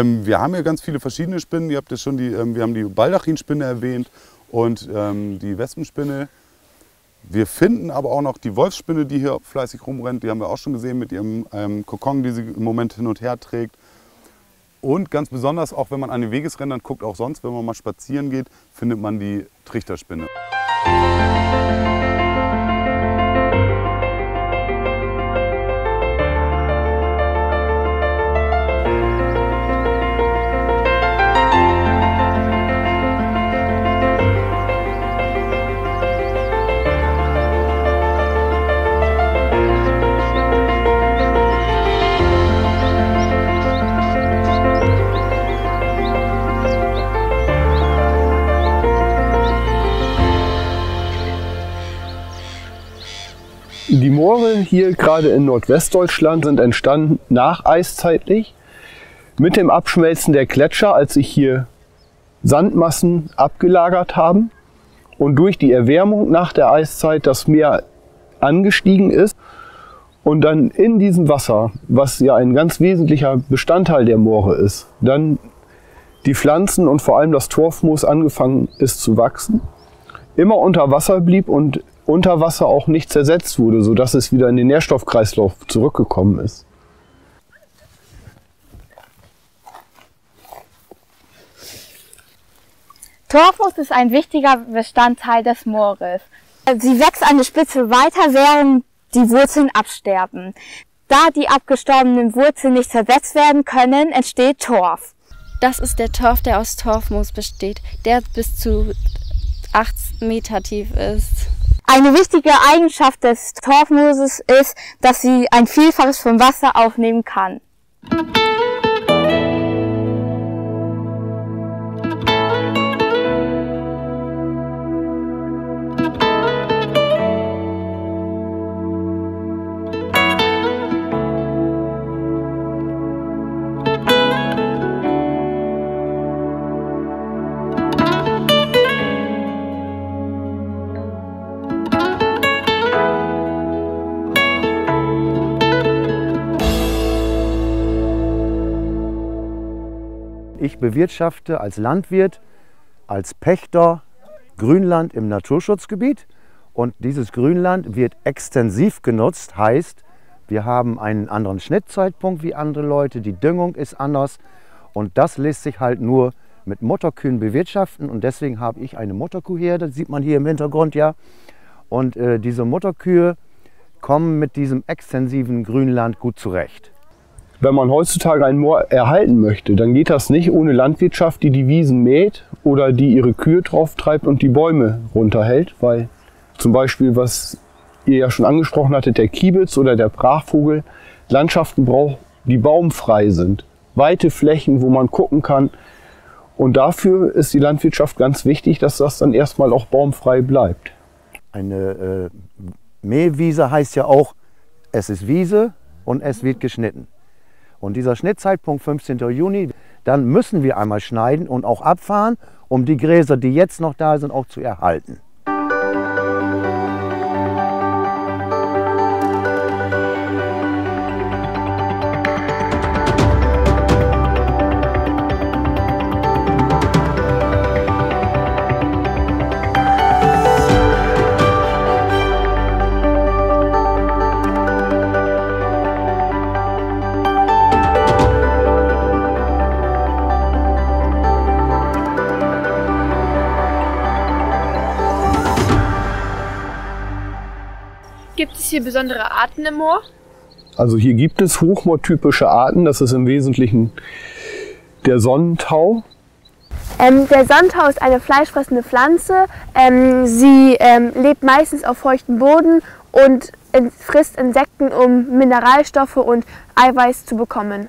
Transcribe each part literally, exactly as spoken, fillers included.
Ähm, wir haben hier ganz viele verschiedene Spinnen. Ihr habt ja schon die, ähm, wir haben die Baldachinspinne erwähnt und ähm, die Wespenspinne. Wir finden aber auch noch die Wolfsspinne, die hier fleißig rumrennt. Die haben wir auch schon gesehen mit ihrem ähm, Kokon, die sie im Moment hin und her trägt. Und ganz besonders, auch wenn man an den Wegesrändern guckt, auch sonst, wenn man mal spazieren geht, findet man die Trichterspinne. Die Moore hier gerade in Nordwestdeutschland sind entstanden nacheiszeitlich mit dem Abschmelzen der Gletscher, als sich hier Sandmassen abgelagert haben und durch die Erwärmung nach der Eiszeit das Meer angestiegen ist und dann in diesem Wasser, was ja ein ganz wesentlicher Bestandteil der Moore ist, dann die Pflanzen und vor allem das Torfmoos angefangen ist zu wachsen, immer unter Wasser blieb und unter Wasser auch nicht zersetzt wurde, sodass es wieder in den Nährstoffkreislauf zurückgekommen ist. Torfmoos ist ein wichtiger Bestandteil des Moores. Sie wächst an der Spitze weiter, während die Wurzeln absterben. Da die abgestorbenen Wurzeln nicht zersetzt werden können, entsteht Torf. Das ist der Torf, der aus Torfmoos besteht, der bis zu acht Meter tief ist. Eine wichtige Eigenschaft des Torfmooses ist, dass sie ein Vielfaches vom Wasser aufnehmen kann. Ich bewirtschafte als Landwirt, als Pächter Grünland im Naturschutzgebiet und dieses Grünland wird extensiv genutzt, heißt, wir haben einen anderen Schnittzeitpunkt wie andere Leute, die Düngung ist anders und das lässt sich halt nur mit Mutterkühen bewirtschaften und deswegen habe ich eine Mutterkuhherde, das sieht man hier im Hintergrund ja, und äh, diese Mutterkühe kommen mit diesem extensiven Grünland gut zurecht. Wenn man heutzutage ein Moor erhalten möchte, dann geht das nicht ohne Landwirtschaft, die die Wiesen mäht oder die ihre Kühe drauf treibt und die Bäume runterhält. Weil zum Beispiel, was ihr ja schon angesprochen hattet, der Kiebitz oder der Brachvogel, Landschaften braucht, die baumfrei sind. Weite Flächen, wo man gucken kann. Und dafür ist die Landwirtschaft ganz wichtig, dass das dann erstmal auch baumfrei bleibt. Eine äh, Mähwiese heißt ja auch, es ist Wiese und es wird geschnitten. Und dieser Schnittzeitpunkt fünfzehnten Juni, dann müssen wir einmal schneiden und auch abfahren, um die Gräser, die jetzt noch da sind, auch zu erhalten. Gibt es hier besondere Arten im Moor? Also hier gibt es hochmoortypische Arten, das ist im Wesentlichen der Sonnentau. Ähm, der Sonnentau ist eine fleischfressende Pflanze. Ähm, sie ähm, lebt meistens auf feuchtem Boden und in, frisst Insekten, um Mineralstoffe und Eiweiß zu bekommen.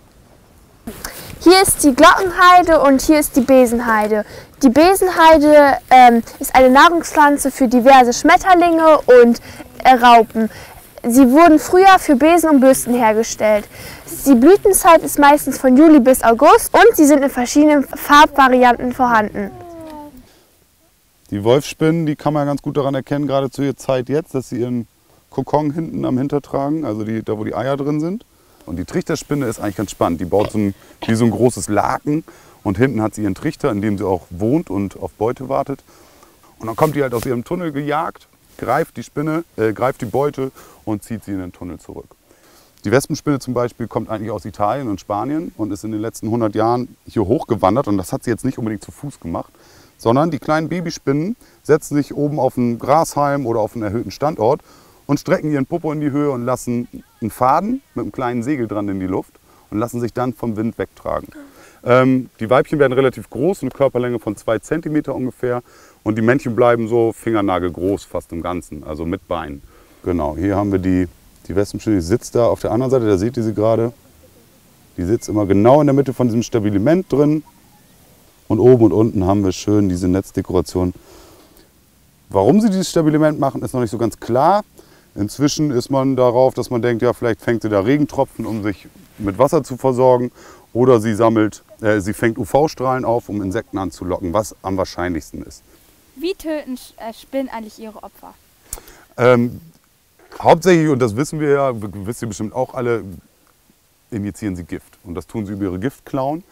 Hier ist die Glockenheide und hier ist die Besenheide. Die Besenheide ähm, ist eine Nahrungspflanze für diverse Schmetterlinge und äh, Raupen. Sie wurden früher für Besen und Bürsten hergestellt. Die Blütenzeit ist meistens von Juli bis August und sie sind in verschiedenen Farbvarianten vorhanden. Die Wolfsspinnen, die kann man ganz gut daran erkennen, gerade zu ihrer Zeit jetzt, dass sie ihren Kokon hinten am Hinter tragen, also die, da wo die Eier drin sind. Und die Trichterspinne ist eigentlich ganz spannend. Die baut so ein, wie so ein großes Laken und hinten hat sie ihren Trichter, in dem sie auch wohnt und auf Beute wartet. Und dann kommt die halt aus ihrem Tunnel gejagt, greift die Spinne, äh, greift die Beute und zieht sie in den Tunnel zurück. Die Wespenspinne zum Beispiel kommt eigentlich aus Italien und Spanien und ist in den letzten hundert Jahren hier hochgewandert. Und das hat sie jetzt nicht unbedingt zu Fuß gemacht, sondern die kleinen Babyspinnen setzen sich oben auf einen Grashalm oder auf einen erhöhten Standort und strecken ihren Popo in die Höhe und lassen einen Faden mit einem kleinen Segel dran in die Luft und lassen sich dann vom Wind wegtragen. Ähm, die Weibchen werden relativ groß, eine Körperlänge von zwei Zentimeter ungefähr. Und die Männchen bleiben so fingernagelgroß fast im Ganzen, also mit Beinen. Genau, hier haben wir die, die Wespenspinne, die sitzt da auf der anderen Seite, da seht ihr sie gerade. Die sitzt immer genau in der Mitte von diesem Stabiliment drin. Und oben und unten haben wir schön diese Netzdekoration. Warum sie dieses Stabiliment machen, ist noch nicht so ganz klar. Inzwischen ist man darauf, dass man denkt, ja, vielleicht fängt sie da Regentropfen, um sich mit Wasser zu versorgen. Oder sie, sammelt, äh, sie fängt U V-Strahlen auf, um Insekten anzulocken, was am wahrscheinlichsten ist. Wie töten Spinnen eigentlich ihre Opfer? Ähm, hauptsächlich, und das wissen wir ja, wisst ihr bestimmt auch alle, injizieren sie Gift. Und das tun sie über ihre Giftklauen.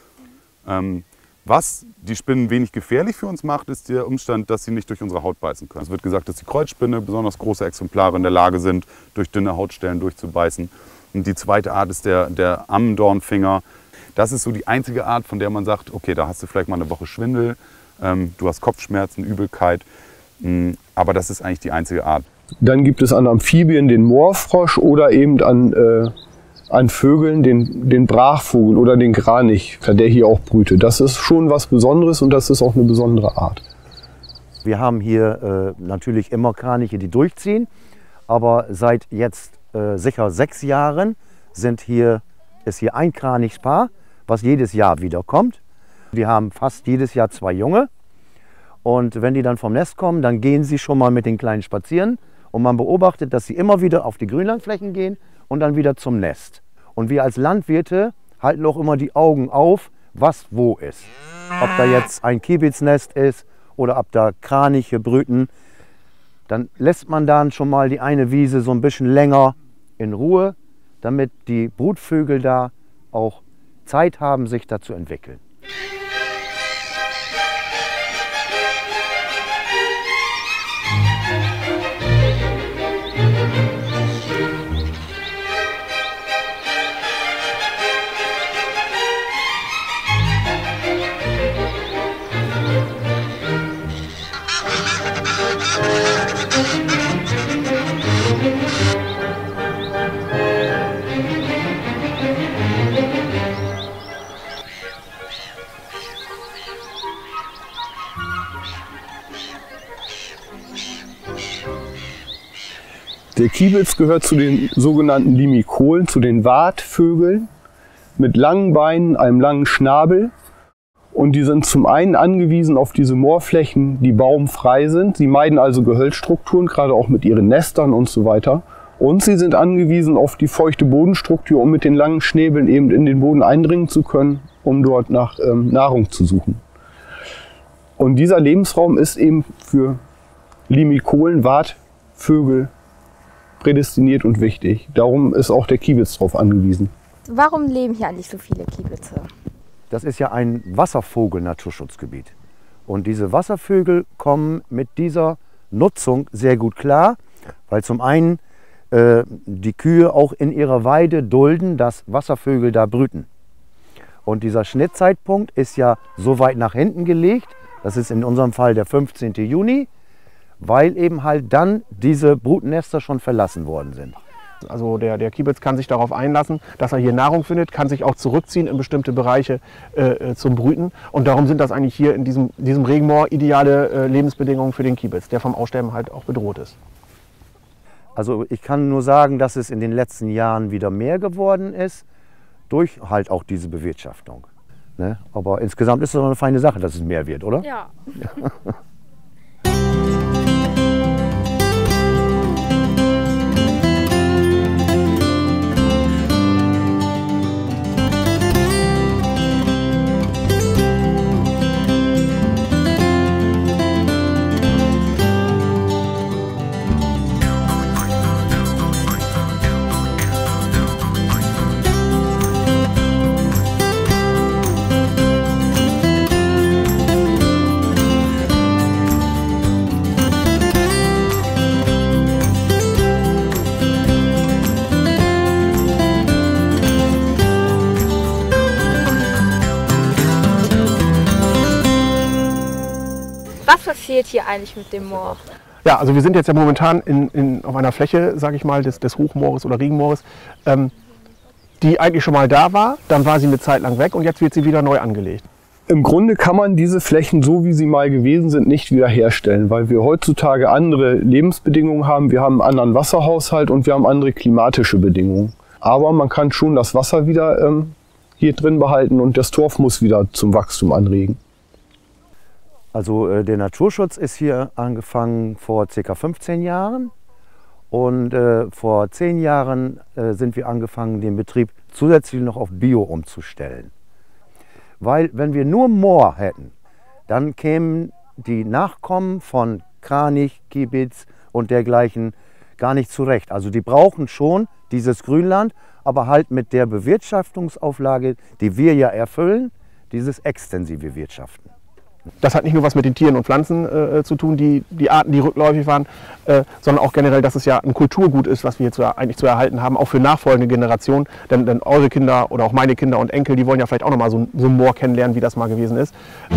Ähm, Was die Spinnen wenig gefährlich für uns macht, ist der Umstand, dass sie nicht durch unsere Haut beißen können. Es wird gesagt, dass die Kreuzspinne besonders große Exemplare in der Lage sind, durch dünne Hautstellen durchzubeißen. Und die zweite Art ist der, der Ammendornfinger. Das ist so die einzige Art, von der man sagt, okay, da hast du vielleicht mal eine Woche Schwindel, ähm, du hast Kopfschmerzen, Übelkeit. Mh, aber das ist eigentlich die einzige Art. Dann gibt es an Amphibien den Moorfrosch oder eben an... Äh an Vögeln den, den Brachvogel oder den Kranich, der hier auch brütet. Das ist schon was Besonderes und das ist auch eine besondere Art. Wir haben hier äh, natürlich immer Kraniche, die durchziehen, aber seit jetzt äh, sicher sechs Jahren sind hier, ist hier ein Kranichspaar, was jedes Jahr wiederkommt. Die haben fast jedes Jahr zwei Junge und wenn die dann vom Nest kommen, dann gehen sie schon mal mit den Kleinen spazieren und man beobachtet, dass sie immer wieder auf die Grünlandflächen gehen und dann wieder zum Nest. Und wir als Landwirte halten auch immer die Augen auf, was wo ist. Ob da jetzt ein Kiebitznest ist oder ob da Kraniche brüten, dann lässt man dann schon mal die eine Wiese so ein bisschen länger in Ruhe, damit die Brutvögel da auch Zeit haben, sich da zu entwickeln. Der Kiebitz gehört zu den sogenannten Limikolen, zu den Wartvögeln mit langen Beinen, einem langen Schnabel. Und die sind zum einen angewiesen auf diese Moorflächen, die baumfrei sind. Sie meiden also Gehölzstrukturen, gerade auch mit ihren Nestern und so weiter. Und sie sind angewiesen auf die feuchte Bodenstruktur, um mit den langen Schnäbeln eben in den Boden eindringen zu können, um dort nach ähm, Nahrung zu suchen. Und dieser Lebensraum ist eben für Limikolen, Wartvögel, prädestiniert und wichtig. Darum ist auch der Kiebitz darauf angewiesen. Warum leben hier eigentlich so viele Kiebitze? Das ist ja ein Wasservogel-Naturschutzgebiet. Und diese Wasservögel kommen mit dieser Nutzung sehr gut klar, weil zum einen äh, die Kühe auch in ihrer Weide dulden, dass Wasservögel da brüten. Und dieser Schnittzeitpunkt ist ja so weit nach hinten gelegt, das ist in unserem Fall der fünfzehnte Juni, weil eben halt dann diese Brutnester schon verlassen worden sind. Also der, der Kiebitz kann sich darauf einlassen, dass er hier Nahrung findet, kann sich auch zurückziehen in bestimmte Bereiche äh, zum Brüten. Und darum sind das eigentlich hier in diesem, diesem Regenmoor ideale äh, Lebensbedingungen für den Kiebitz, der vom Aussterben halt auch bedroht ist. Also ich kann nur sagen, dass es in den letzten Jahren wieder mehr geworden ist, durch halt auch diese Bewirtschaftung. Ne? Aber insgesamt ist es doch eine feine Sache, dass es mehr wird, oder? Ja. passiert hier eigentlich mit dem Moor? Ja, also wir sind jetzt ja momentan in, in, auf einer Fläche, sage ich mal, des, des Hochmoores oder Regenmoores, ähm, die eigentlich schon mal da war, dann war sie eine Zeit lang weg und jetzt wird sie wieder neu angelegt. Im Grunde kann man diese Flächen, so wie sie mal gewesen sind, nicht wiederherstellen, weil wir heutzutage andere Lebensbedingungen haben. Wir haben einen anderen Wasserhaushalt und wir haben andere klimatische Bedingungen. Aber man kann schon das Wasser wieder ähm, hier drin behalten und das Torf muss wieder zum Wachstum anregen. Also äh, der Naturschutz ist hier angefangen vor ca. fünfzehn Jahren und äh, vor zehn Jahren äh, sind wir angefangen, den Betrieb zusätzlich noch auf Bio umzustellen. Weil wenn wir nur Moor hätten, dann kämen die Nachkommen von Kranich, Kiebitz und dergleichen gar nicht zurecht. Also die brauchen schon dieses Grünland, aber halt mit der Bewirtschaftungsauflage, die wir ja erfüllen, dieses extensive Wirtschaften. Das hat nicht nur was mit den Tieren und Pflanzen äh, zu tun, die, die Arten, die rückläufig waren, äh, sondern auch generell, dass es ja ein Kulturgut ist, was wir jetzt eigentlich zu erhalten haben, auch für nachfolgende Generationen. Denn, denn eure Kinder oder auch meine Kinder und Enkel, die wollen ja vielleicht auch noch mal so, so ein Moor kennenlernen, wie das mal gewesen ist.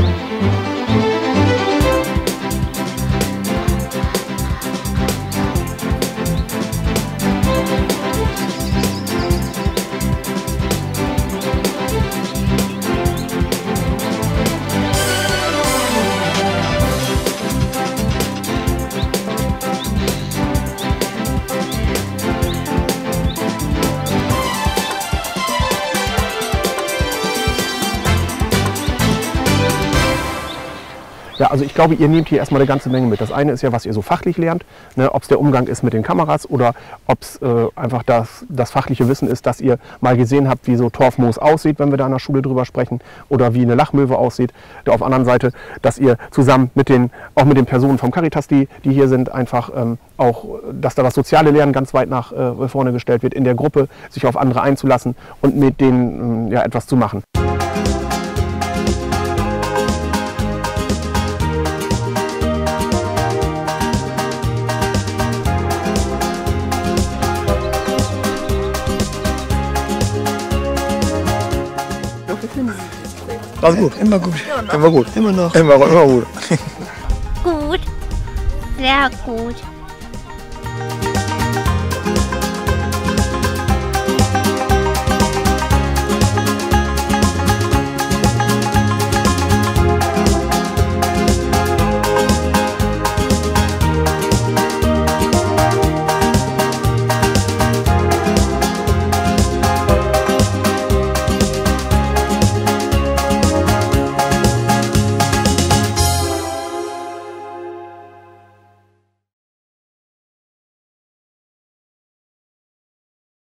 Ja, also ich glaube, ihr nehmt hier erstmal eine ganze Menge mit. Das eine ist ja, was ihr so fachlich lernt, ne, ob es der Umgang ist mit den Kameras oder ob es äh, einfach das, das fachliche Wissen ist, dass ihr mal gesehen habt, wie so Torfmoos aussieht, wenn wir da in der Schule drüber sprechen, oder wie eine Lachmöwe aussieht. Auf der anderen Seite, dass ihr zusammen mit den, auch mit den Personen vom Caritas, die, die hier sind, einfach ähm, auch, dass da das soziale Lernen ganz weit nach äh, vorne gestellt wird, in der Gruppe sich auf andere einzulassen und mit denen äh, ja, etwas zu machen. Also gut, immer gut, immer gut, immer noch, immer, immer gut. Gut, sehr gut.